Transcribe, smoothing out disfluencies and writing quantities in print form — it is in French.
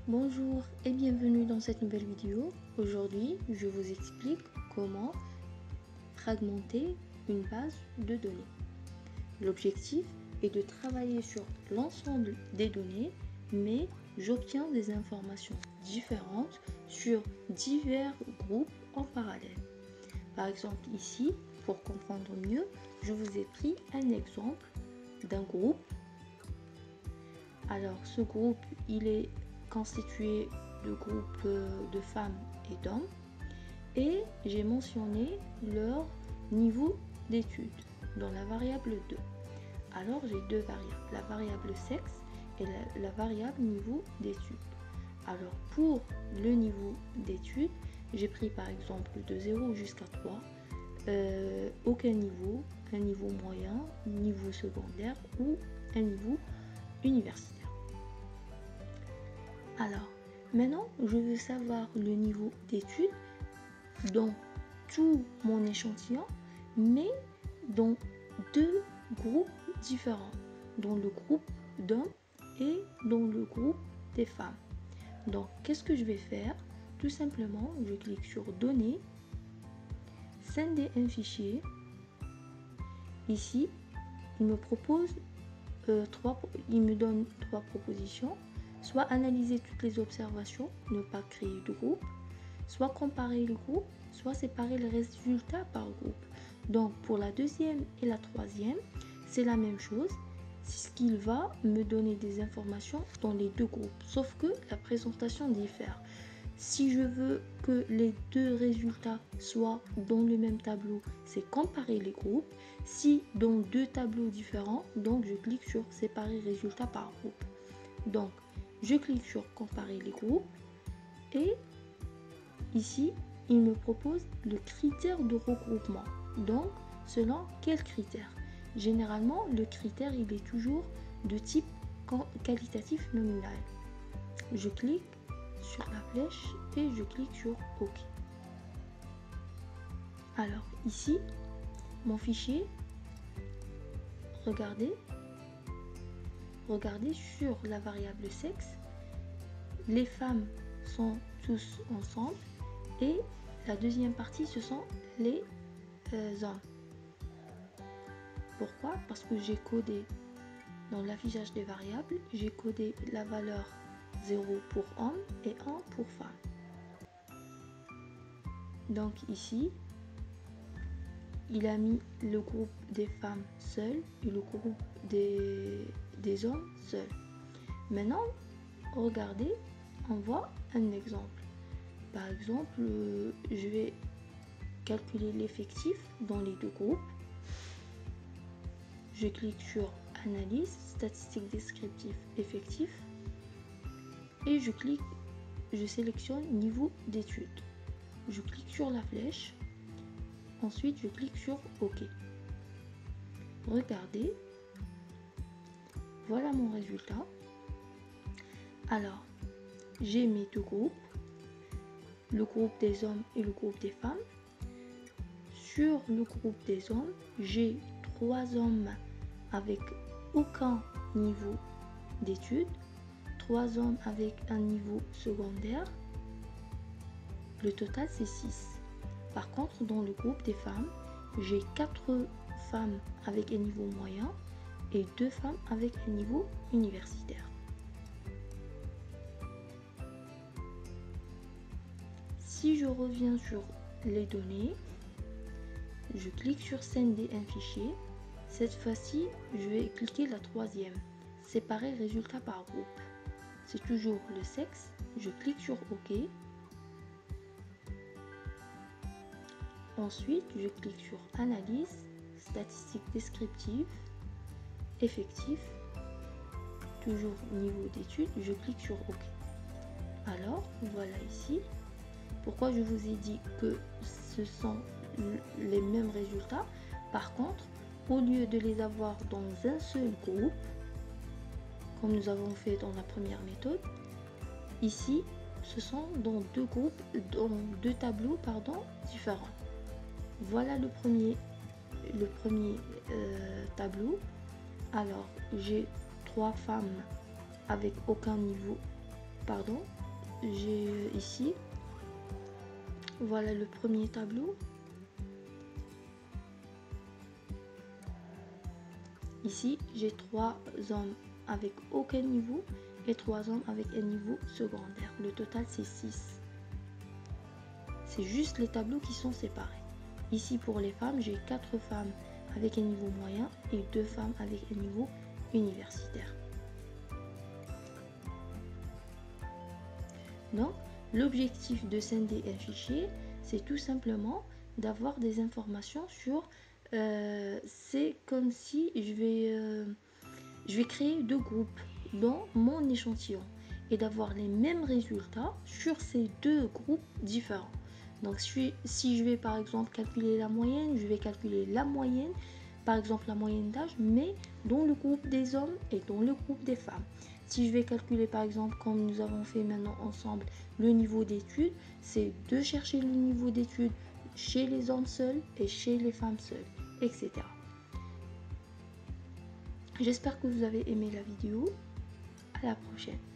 Bonjour et bienvenue dans cette nouvelle vidéo. Aujourd'hui, je vous explique comment fragmenter une base de données. L'objectif est de travailler sur l'ensemble des données, mais j'obtiens des informations différentes sur divers groupes en parallèle. Par exemple, ici, pour comprendre mieux, je vous ai pris un exemple d'un groupe. Alors, ce groupe, il est constitué de groupes de femmes et d'hommes et j'ai mentionné leur niveau d'études dans la variable 2. Alors j'ai deux variables, la variable sexe et la variable niveau d'études. Alors pour le niveau d'études, j'ai pris par exemple de 0 jusqu'à 3, aucun niveau, un niveau moyen, niveau secondaire ou un niveau universitaire. Alors, maintenant, je veux savoir le niveau d'études dans tout mon échantillon, mais dans deux groupes différents, dans le groupe d'hommes et dans le groupe des femmes. Donc, qu'est-ce que je vais faire? Tout simplement, je clique sur Données, scinder un fichier. Ici, il me donne trois propositions. Soit analyser toutes les observations, ne pas créer de groupe, soit comparer les groupes, soit séparer les résultats par groupe. Donc pour la deuxième et la troisième, c'est la même chose, c'est ce qu'il va me donner des informations dans les deux groupes, sauf que la présentation diffère. Si je veux que les deux résultats soient dans le même tableau, c'est comparer les groupes. Si dans deux tableaux différents, donc je clique sur séparer résultats par groupe. Donc je clique sur comparer les groupes et ici il me propose le critère de regroupement. Donc selon quel critère? Généralement le critère il est toujours de type qualitatif nominal. Je clique sur la flèche et je clique sur OK. Alors ici mon fichier, regardez sur la variable sexe, les femmes sont tous ensemble et la deuxième partie ce sont les hommes. Pourquoi? Parce que j'ai codé dans l'affichage des variables, j'ai codé la valeur 0 pour homme et 1 pour femme. Donc ici, il a mis le groupe des femmes seul et le groupe des hommes seul. Maintenant, regardez, on voit un exemple. Par exemple, je vais calculer l'effectif dans les deux groupes. Je clique sur Analyse, statistiques descriptives, effectif et je sélectionne niveau d'études. Je clique sur la flèche. Ensuite, je clique sur OK. Regardez, voilà mon résultat. Alors, j'ai mes deux groupes, le groupe des hommes et le groupe des femmes. Sur le groupe des hommes, j'ai 3 hommes avec aucun niveau d'études, 3 hommes avec un niveau secondaire. Le total, c'est 6. Par contre, dans le groupe des femmes, j'ai 4 femmes avec un niveau moyen et 2 femmes avec un niveau universitaire. Si je reviens sur les données, je clique sur scinder un fichier. Cette fois-ci, je vais cliquer la troisième, séparer résultats par groupe. C'est toujours le sexe. Je clique sur OK. Ensuite, je clique sur Analyse, statistiques descriptives, effectif, toujours niveau d'études, je clique sur OK. Alors, voilà ici. Pourquoi je vous ai dit que ce sont les mêmes résultats? Par contre, au lieu de les avoir dans un seul groupe, comme nous avons fait dans la première méthode, ici, ce sont dans deux groupes, dans deux tableaux différents. Voilà le premier tableau. Alors, j'ai 3 femmes avec aucun niveau pardon, j'ai ici, voilà le premier tableau. Ici, j'ai 3 hommes avec aucun niveau et 3 hommes avec un niveau secondaire. Le total, c'est 6. C'est juste les tableaux qui sont séparés. Ici, pour les femmes, j'ai 4 femmes avec un niveau moyen et 2 femmes avec un niveau universitaire. Donc, l'objectif de scinder un fichier, c'est tout simplement d'avoir des informations sur... c'est comme si je vais créer 2 groupes dans mon échantillon et d'avoir les mêmes résultats sur ces 2 groupes différents. Donc si je vais par exemple calculer la moyenne, je vais calculer la moyenne, par exemple la moyenne d'âge, mais dans le groupe des hommes et dans le groupe des femmes. Si je vais calculer par exemple, comme nous avons fait maintenant ensemble, le niveau d'études, c'est de chercher le niveau d'études chez les hommes seuls et chez les femmes seules, etc. J'espère que vous avez aimé la vidéo. À la prochaine.